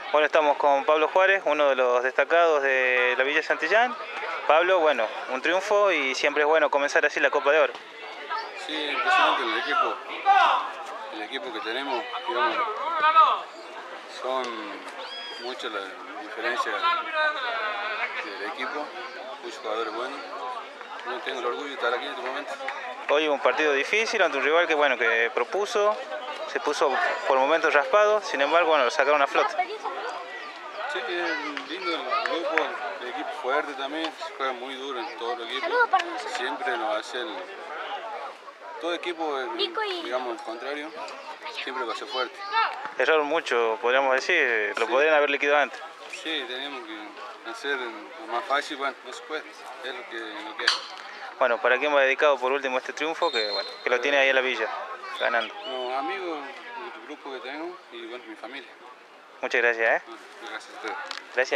Bueno, estamos con Pablo Juárez, uno de los destacados de la Villa Santillán. Pablo, bueno, un triunfo y siempre es bueno comenzar así la Copa de Oro. Sí, impresionante el equipo que tenemos, digamos, son muchas las diferencias del equipo, muchos jugadores buenos. No tengo el orgullo de estar aquí en este momento. Hoy un partido difícil ante un rival que propuso, se puso por momentos raspado, sin embargo, bueno, lo sacaron a flote. Sí, es lindo el grupo, el equipo fuerte también, se juega muy duro en todo el equipo. Siempre nos hace todo equipo, digamos, el contrario, siempre va a ser fuerte. Erraron mucho, podríamos decir, lo podrían haber liquidado antes. Sí, tenemos que hacer lo más fácil, bueno, no se puede, es lo que es. Bueno, ¿para quién va dedicado por último este triunfo? Que lo tiene ahí en la Villa, ganando. Los amigos, el grupo que tengo y bueno, mi familia. Muchas gracias, Gracias a ustedes. Gracias.